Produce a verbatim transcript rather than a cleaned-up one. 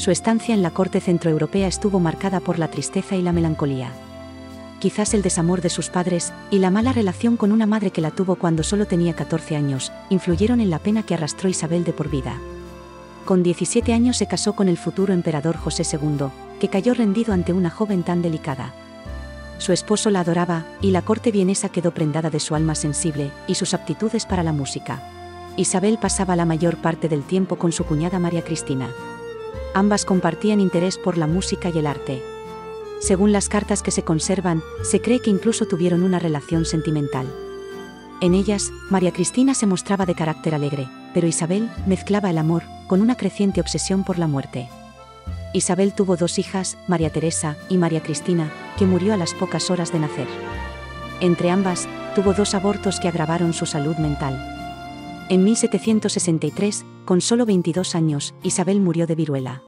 Su estancia en la corte centroeuropea estuvo marcada por la tristeza y la melancolía. Quizás el desamor de sus padres, y la mala relación con una madre que la tuvo cuando solo tenía catorce años, influyeron en la pena que arrastró Isabel de por vida. Con diecisiete años se casó con el futuro emperador José segundo, que cayó rendido ante una joven tan delicada. Su esposo la adoraba, y la corte vienesa quedó prendada de su alma sensible, y sus aptitudes para la música. Isabel pasaba la mayor parte del tiempo con su cuñada María Cristina. Ambas compartían interés por la música y el arte. Según las cartas que se conservan, se cree que incluso tuvieron una relación sentimental. En ellas, María Cristina se mostraba de carácter alegre, pero Isabel mezclaba el amor con una creciente obsesión por la muerte. Isabel tuvo dos hijas, María Teresa y María Cristina, que murió a las pocas horas de nacer. Entre ambas, tuvo dos abortos que agravaron su salud mental. En mil setecientos sesenta y tres, con solo veintidós años, Isabel murió de viruela.